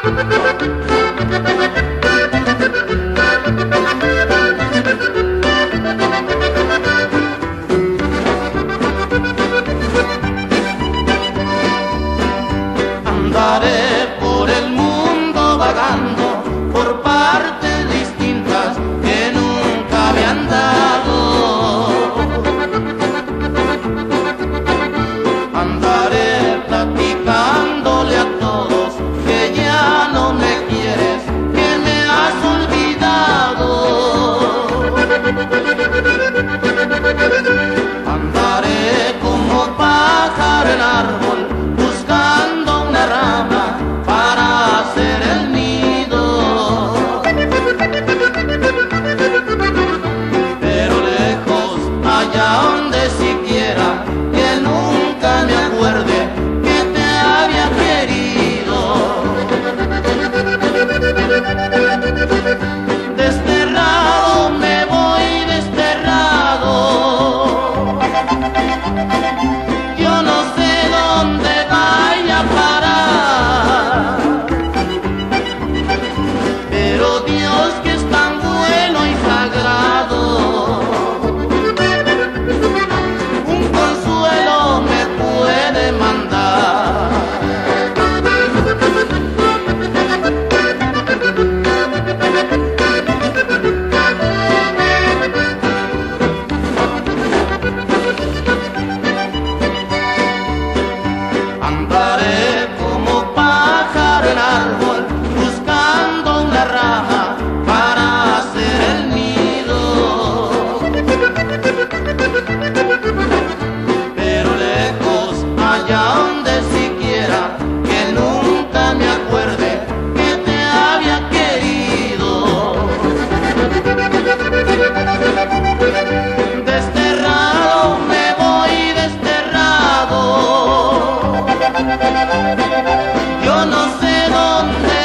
Andaré por el mundo vagando por partes distintas que nunca me han dado. Andaré platicándole a todos que ya no me quieres, que me has olvidado. Andaré como pájaro en árbol buscando una rama para hacer el nido, pero lejos, allá donde siquiera que nunca me acuerde que te había querido. Desterrado me voy, desterrado. Yo no sé dónde vaya a parar, pero Dios, que es tan bueno y sagrado, un consuelo me puede mandar. Andaré como pájaro en árbol buscando una rama para hacer el nido, pero lejos, allá donde siquiera que nunca me acuerde que te había querido. Desterrado me voy, desterrado. Yo no sé dónde